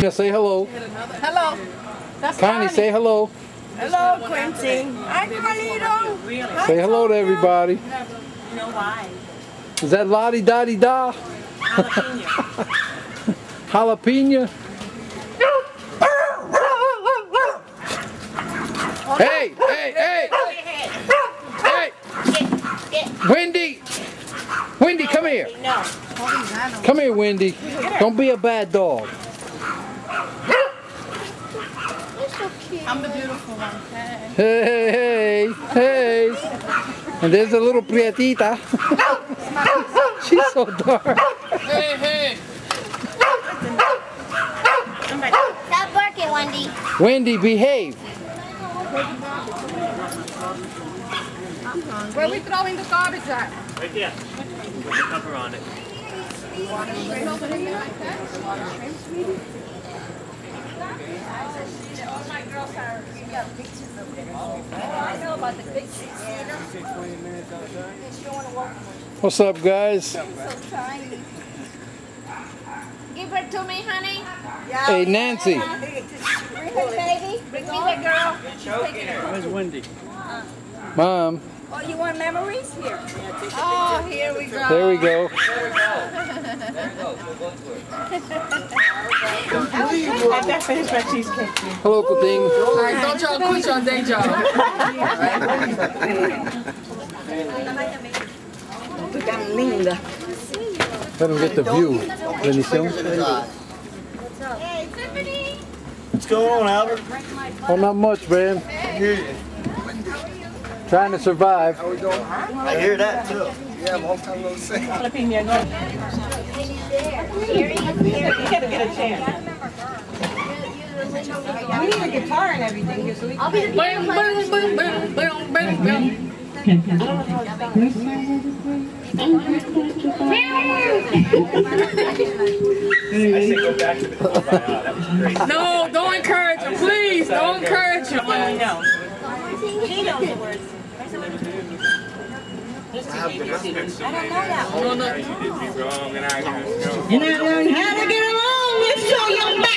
Tina, say hello. Hello. That's Connie, say hello. Hello, Quincy. Hi, Carlito. Say hello to everybody. You know why? Is that Lottie Dottie Da? Jalapeno. Hey, hey, hey! Hey! Wendy! Wendy, come here. Come here, Wendy. Don't be a bad dog. I'm the beautiful one. Hey, hey, hey. And there's a little prietita. She's so dark. Hey, hey. Stop barking, Wendy. Wendy, behave. Where are we throwing the garbage at? Right there. With the cover on it. All my girls are pictures of it. Oh, I know about the pictures. What's up, guys? So tiny. Give her to me, honey. Hey, Nancy. Bring her, baby. Bring me the girl. Where's Wendy? Mom. Oh, you want memories? Here. Oh, here we go. There we go. Let that finish my cheesecake. Hello, Kuting. All right, don't y'all quit your day job. Linda. Let him get the view. Bendición. Hey, Tiffany. What's going on, Albert? Oh, not much, man. Trying to survive. I hear that too. You gotta get a chair. We need a guitar and everything. So we I'll be the Boom, boom, boom, boom, boom, boom, boom. I say go back to the kumbaya. That was great. No, don't encourage him, please. Don't encourage him. know. He knows the words. I don't know that one. No, no. You did me wrong and I just go. And I learned how to get along with show your back.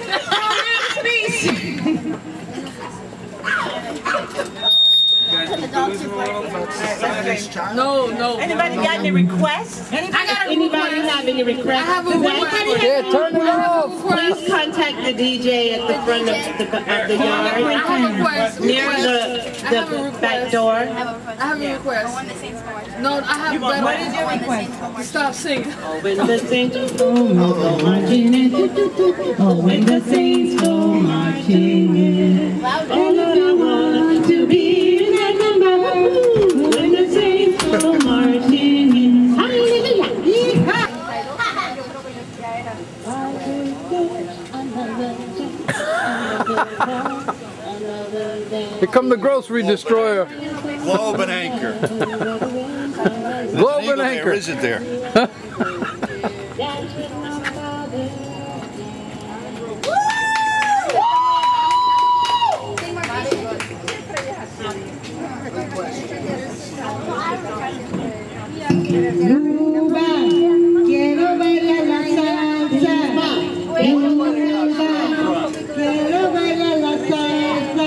No, no. Anybody got any requests? Anybody have any requests? I have a request. Yeah, turn it off. Please contact the DJ at the front of the I yard, have a request. near the back door. I have a request. No, I have better. What is your request? Stop singing. Oh, when the saints go marching in. Oh, when the saints go marching in. Oh, Lord, I want to be in that number. When the saints go marching in. Hallelujah. Here come the grocery destroyer. Globe and anchor. Globe and anchor. There, isn't there? Quiero bailar la salsa. Quiero bailar la salsa.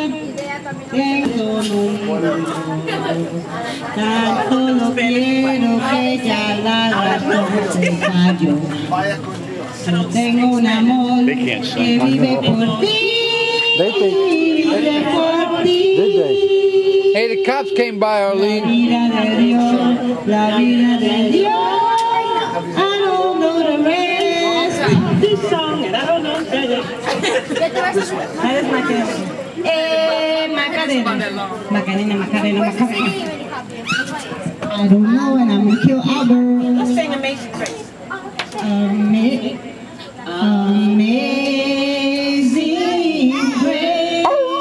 Tanto lo quiero que ya la razón se cayó. Tengo un amor They can't que sing. vive por ti. They think. Vive por ti. Did they? Hey, the cops came by, La Arlene. vida de Dios, la vida de Dios. I don't know the rest of this song, and I don't know the rest. That is Macarena. Macarena, Macarena, Macarena. I don't know, and I'm gonna kill Albert. Let's sing Amazing Grace. Amazing grace.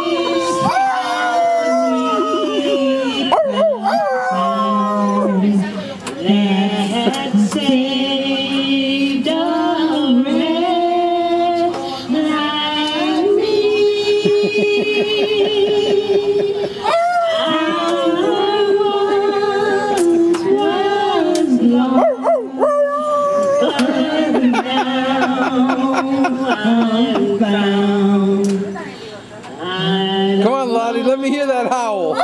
That saved a wretch like me. I once was lost. I'm found. Come on, Lottie, let me hear that howl.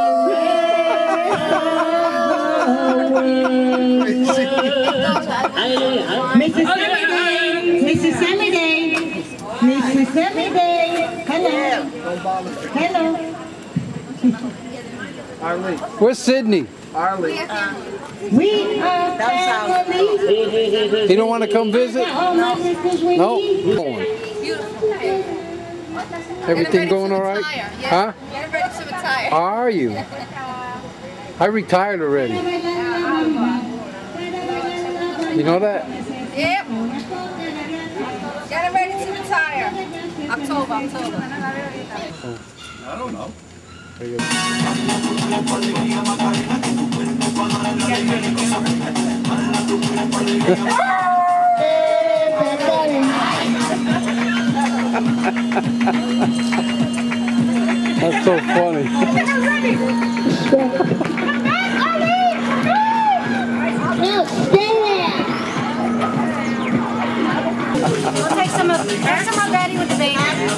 Mrs. Semidey. Mrs. Semidey. Hello. Hello. Where's Sydney? We are family. He don't want to come visit? No? Everything going all right? Huh? Getting ready to retire. Are you? I retired already. You know that? Yep. Getting ready to retire. October. I don't know. Very good. That's so funny. We'll take some of Betty with the baby.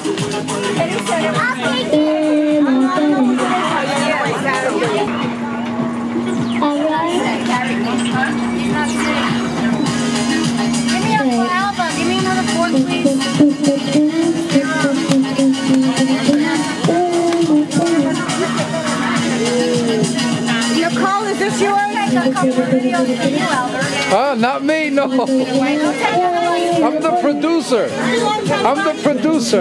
Give me a album. Give me another fork, please. Nicole, is this yours? A couple of videos for you, Albert. Not me, no. I'm the producer. I'm the producer.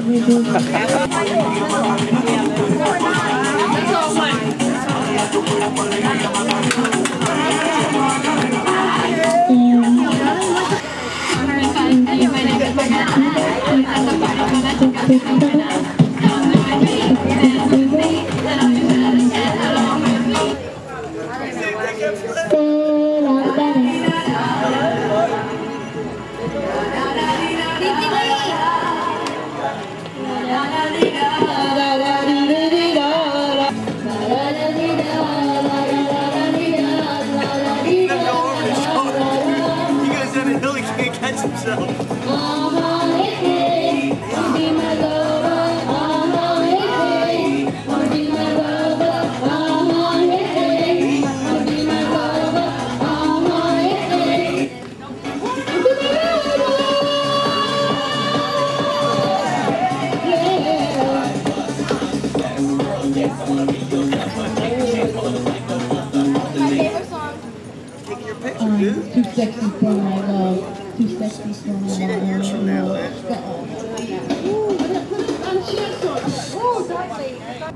Too sexy for my love. Too sexy for my love. 10 years from now, man.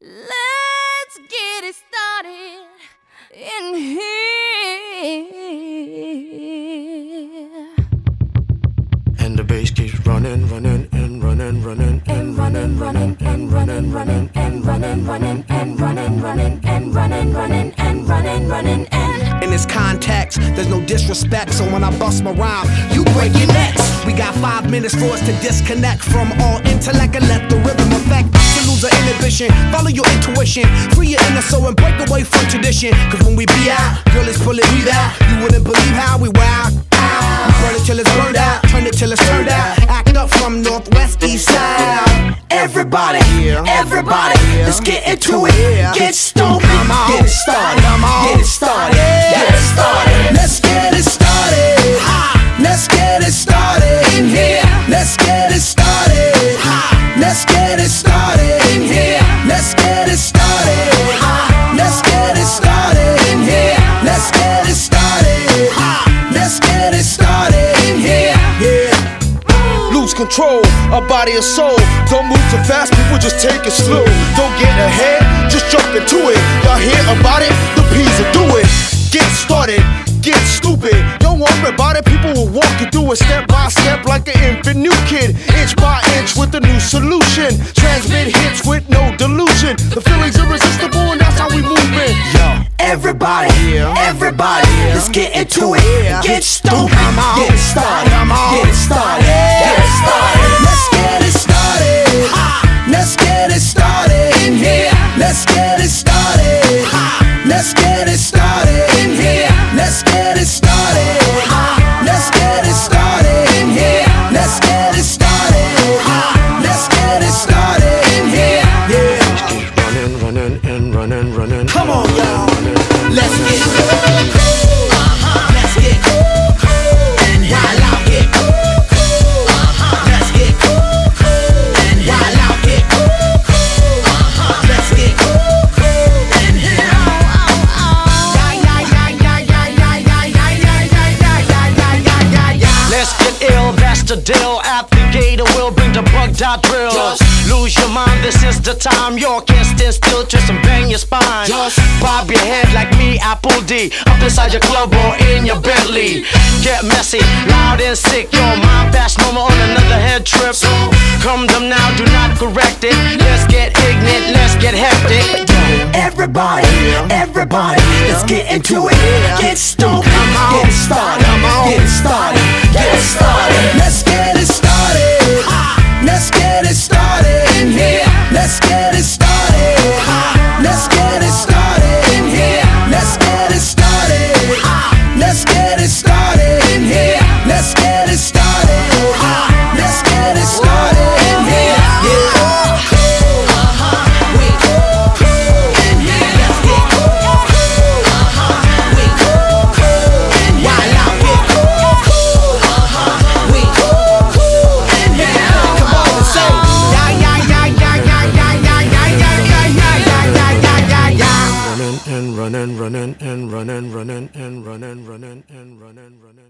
Let's get it started in here. And the bass keeps running, running, and running, running, and running, running, and running, running, and running, running, and running, running, and running, running, and running, running, and. In this context, there's no disrespect, so when I bust my rhyme, you break your necks. We got 5 minutes for us to disconnect from all intellect and let the rhythm affect us to lose our inhibition. Follow your intuition, free your inner soul and break away from tradition. Cause when we be out, girl, it's pulling me out. You wouldn't believe how we wow. We burn it till it's burned out, turn it till it's turned out. Act up from northwest, east side. Everybody, everybody, let's get into it. Get stupid, get it started, get it started, get it started. Let's get it started. Let's get it started in here. Let's get it started. Let's get it started in here. Let's get it started. Let's get it started in here. Let's get it started. Let's get it started in here. Yeah. Lose control, a body and soul. Don't move too fast, people just take it slow. Don't get ahead, just jump into it. Y'all hear about it? The P's will do it. Get started, get stupid. Don't worry about it, people will walk you through it step by step like an infant new kid. Inch by inch with a new solution. Transmit hits with no delusion. The feeling's irresistible and that's how we move it. Yo, everybody, everybody, let's get into it. Get stupid, get it started, get it started, get it started. Let's get it started. Let's get it started in here. Let's get it started. Let's get it started in here. Let's get it started. Let's get it started in here. Let's get it started. Let's get it started in here. Yeah. Keep running, running, and running, running. Come on, y'all. Let's get cool. Let's get cool. And while I get cool. Let's get cool. And while I get cool. Let's get cool. And here. Let's get ill, that's the deal. At the gate, we'll bring the bugged out drill. Just lose your mind, this is the time. You can't stand still, twist and bang your spine. Just bob your head like me, Apple D. Up inside your club or in your Bentley. Get messy, loud and sick. Your mind fast, normal on another head trip. So come them now, do not correct it. Let's get ignorant, let's get hectic. Everybody, everybody, let's get into it. Get stupid, get it started, get it started, get it started. Let's get it started. Let's get it started in here. Let's get it started. Let's get it started in here. Let's get it started. Let's get it started in here. Let's get it started. Let's get it started in here. Yeah. Running and running and running and running and running and running.